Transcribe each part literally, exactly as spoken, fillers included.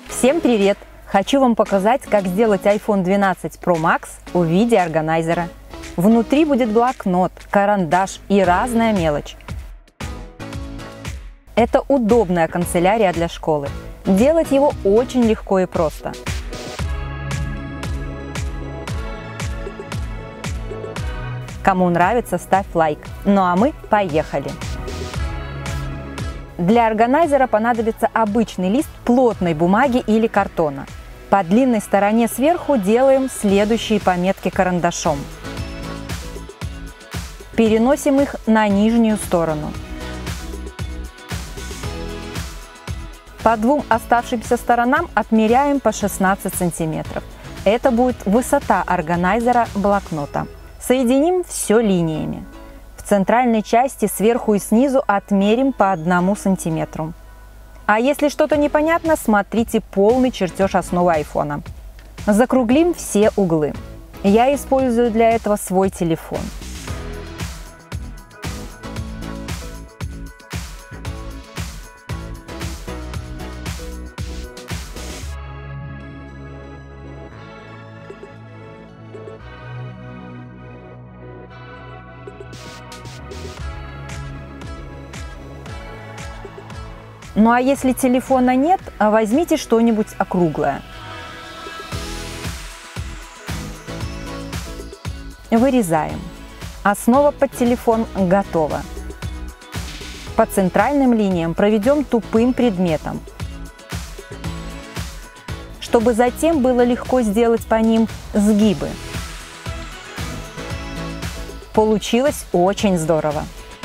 Всем привет! Хочу вам показать, как сделать айфон двенадцать про макс в виде органайзера. Внутри будет блокнот, карандаш и разная мелочь. Это удобная канцелярия для школы. Делать его очень легко и просто. Кому нравится, ставь лайк. Ну а мы поехали! Для органайзера понадобится обычный лист плотной бумаги или картона. По длинной стороне сверху делаем следующие пометки карандашом. Переносим их на нижнюю сторону. По двум оставшимся сторонам отмеряем по шестнадцать сантиметров. Это будет высота органайзера блокнота. Соединим все линиями. В центральной части сверху и снизу отмерим по одному сантиметру. А если что-то непонятно, смотрите полный чертеж основы айфона. Закруглим все углы. Я использую для этого свой телефон. Ну а если телефона нет, возьмите что-нибудь округлое. Вырезаем. Основа под телефон готова. По центральным линиям проведем тупым предметом, чтобы затем было легко сделать по ним сгибы. Получилось очень здорово.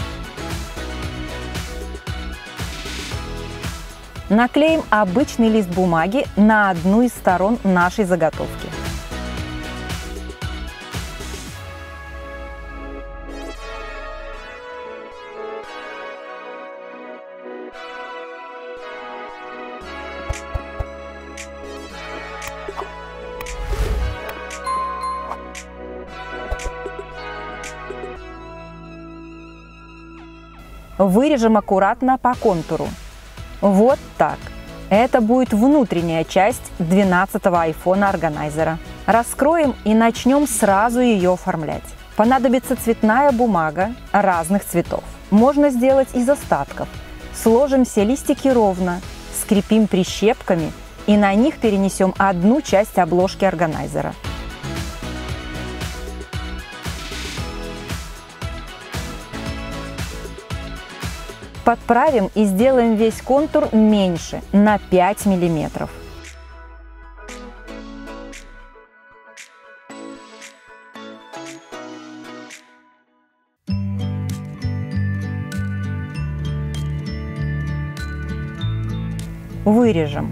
Наклеим обычный лист бумаги на одну из сторон нашей заготовки. Вырежем аккуратно по контуру. Вот так. Это будет внутренняя часть двенадцатого айфона органайзера. Раскроем и начнем сразу ее оформлять. Понадобится цветная бумага разных цветов. Можно сделать из остатков. Сложим все листики ровно, скрепим прищепками и на них перенесем одну часть обложки органайзера. Подправим и сделаем весь контур меньше, на пять миллиметров. Вырежем.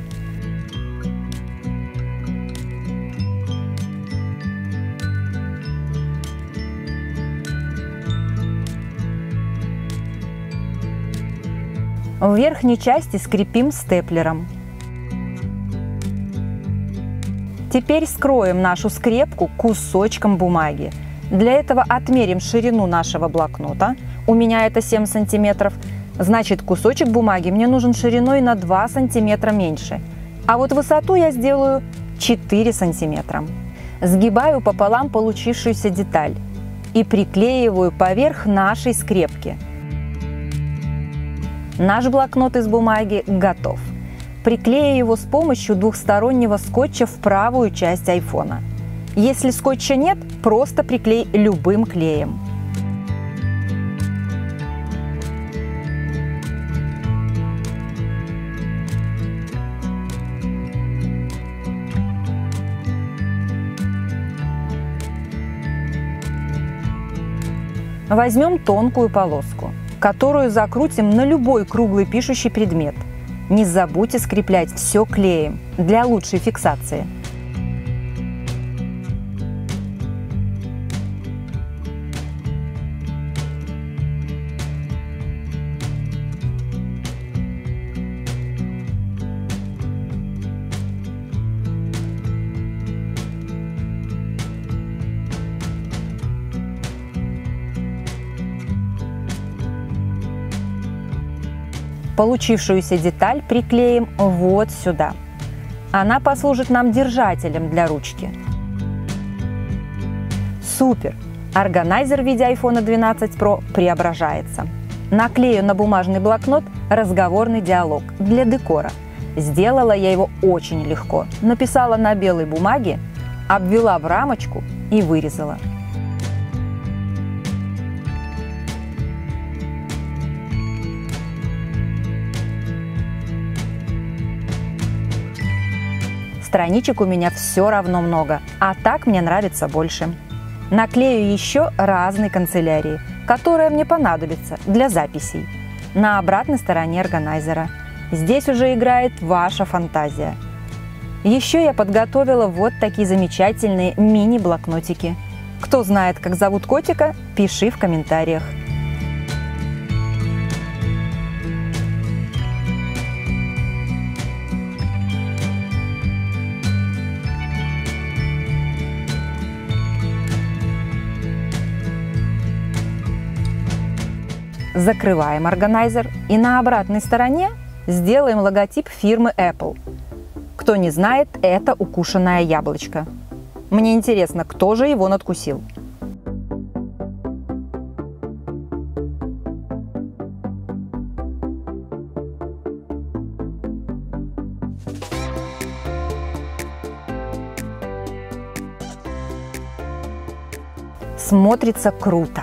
В верхней части скрепим степлером. Теперь скроем нашу скрепку кусочком бумаги. Для этого отмерим ширину нашего блокнота. У меня это семь сантиметров. Значит, кусочек бумаги мне нужен шириной на два сантиметра меньше. А вот высоту я сделаю четыре сантиметра. Сгибаю пополам получившуюся деталь и приклеиваю поверх нашей скрепки. Наш блокнот из бумаги готов. Приклею его с помощью двухстороннего скотча в правую часть айфона. Если скотча нет, просто приклей любым клеем. Возьмем тонкую полоску, которую закрутим на любой круглый пишущий предмет. Не забудьте скреплять все клеем для лучшей фиксации. Получившуюся деталь приклеим вот сюда. Она послужит нам держателем для ручки. Супер! Органайзер в виде айфона двенадцать про преображается. Наклею на бумажный блокнот разговорный диалог для декора. Сделала я его очень легко. Написала на белой бумаге, обвела в рамочку и вырезала. Страничек у меня все равно много, а так мне нравится больше. Наклею еще разные канцелярии, которые мне понадобятся для записей. На обратной стороне органайзера. Здесь уже играет ваша фантазия. Еще я подготовила вот такие замечательные мини-блокнотики. Кто знает, как зовут котика, пиши в комментариях. Закрываем органайзер и на обратной стороне сделаем логотип фирмы Apple. Кто не знает, это укушенное яблочко. Мне интересно, кто же его надкусил. Смотрится круто.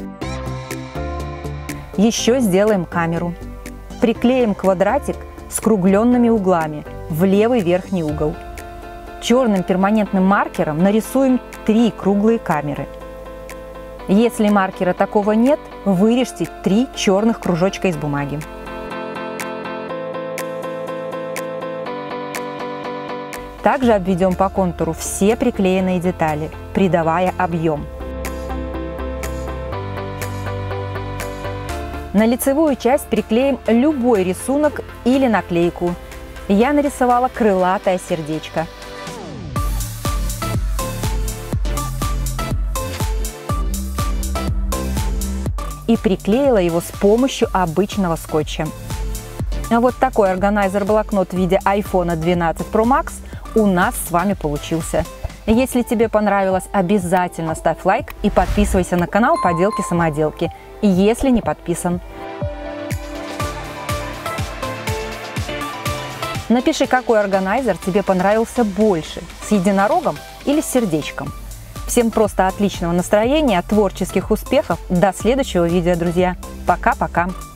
Еще сделаем камеру. Приклеим квадратик с скругленными углами в левый верхний угол. Черным перманентным маркером нарисуем три круглые камеры. Если маркера такого нет, вырежьте три черных кружочка из бумаги. Также обведем по контуру все приклеенные детали, придавая объем. На лицевую часть приклеим любой рисунок или наклейку. Я нарисовала крылатое сердечко. И приклеила его с помощью обычного скотча. Вот такой органайзер-блокнот в виде айфона двенадцать про макс у нас с вами получился. Если тебе понравилось, обязательно ставь лайк и подписывайся на канал Поделки-самоделки, если не подписан. Напиши, какой органайзер тебе понравился больше, с единорогом или с сердечком. Всем просто отличного настроения, творческих успехов. До следующего видео, друзья. Пока-пока.